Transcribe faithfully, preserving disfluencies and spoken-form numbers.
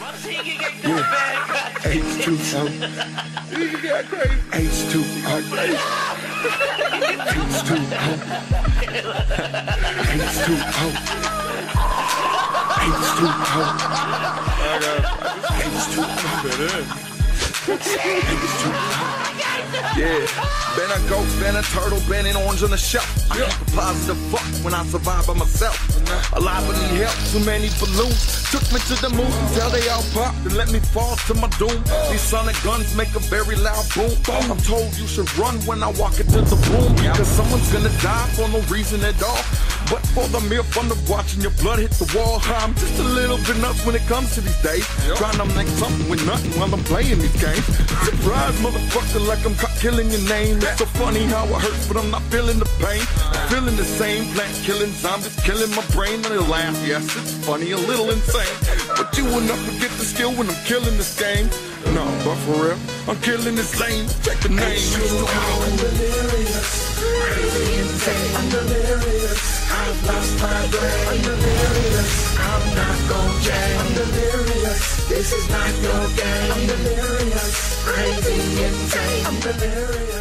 Yeah. H two O. You got crazy. H two O. H two O. H two O. H two O. H two O. H two O. Yeah, been a goat, been a turtle, been an orange on the shelf. I ain't a positive fuck when I survive by myself. Alive but need help, too many balloons. Took me to the moon until they all popped and let me fall to my doom. These sonic guns make a very loud boom. I'm told you should run when I walk into the room, because someone's gonna die for no reason at all. But for the mere fun of watching your blood hit the wall, I'm just a little bit nuts when it comes to these days. Trying to make something with nothing while I'm playing these games. Surprise, motherfucker, like I'm killing your name. It's so funny how it hurts, but I'm not feeling the pain. I'm feeling the same, plant killing zombies, killing my brain. And they laugh, yes, it's funny, a little insane. But you will not forget the skill when I'm killing this game. No, but for real, I'm killing this lane. Check the name. I'm delirious, crazy insane. I'm delirious. I've lost my brain. I'm delirious. I'm not gon' jam. I'm delirious. This is not your game. I'm delirious, crazy insane. I'm delirious.